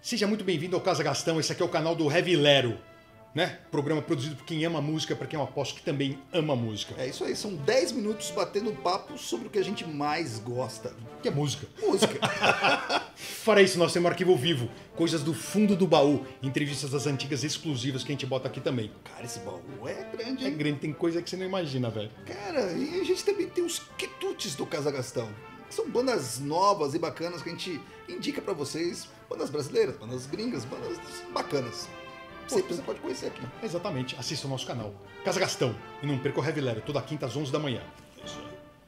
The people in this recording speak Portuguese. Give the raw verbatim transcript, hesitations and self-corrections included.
Seja muito bem-vindo ao Casa Gastão, esse aqui é o canal do Heavy Lero, né? Programa produzido por quem ama música, para quem eu aposto que também ama música. É isso aí, são dez minutos batendo papo sobre o que a gente mais gosta. Que é música. Música. Fora isso, nós temos um arquivo vivo, coisas do fundo do baú, entrevistas das antigas exclusivas que a gente bota aqui também. Cara, esse baú é grande, É hein? grande, tem coisa que você não imagina, velho. Cara, e a gente também tem os quitutes do Casa Gastão. Que são bandas novas e bacanas que a gente indica pra vocês. Bandas brasileiras, bandas gringas, bandas bacanas. Sempre você pode conhecer aqui. Exatamente, assista o nosso canal. Casa Gastão. E não perca o Heavy Lero, toda quinta às onze da manhã. Isso aí.